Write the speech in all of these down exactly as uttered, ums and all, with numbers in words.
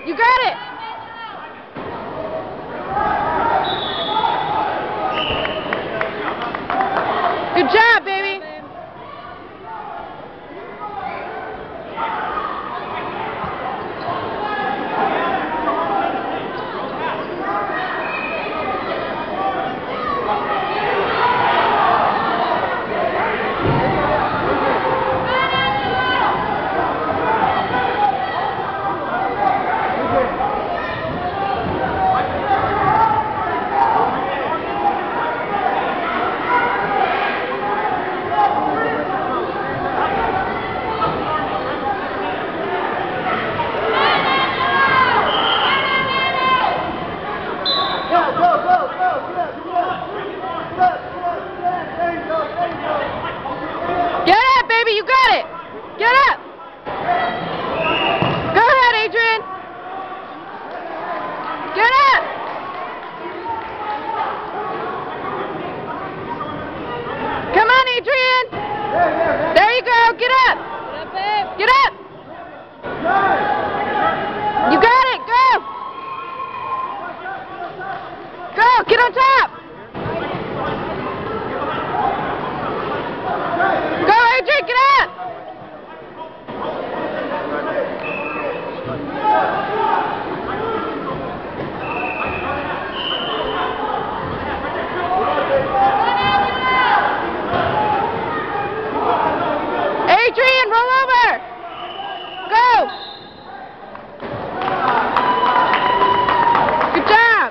You got it. Good job, baby. Get up, baby, you got it. Get up. Go ahead, Adrian. Get up. Come on, Adrian. There you go. Get up. Get up. You got it. Go. Go. Get on top. Go, Adrian, get up! Adrian, roll over! Go! Good job!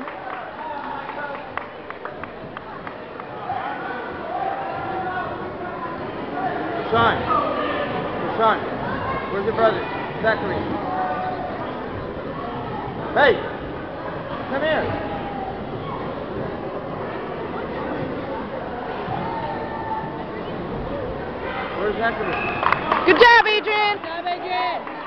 Sean, Sean, where's your brother? Zachary. Hey, come here. Where's Zachary? Good job, Adrian. Good job, Adrian.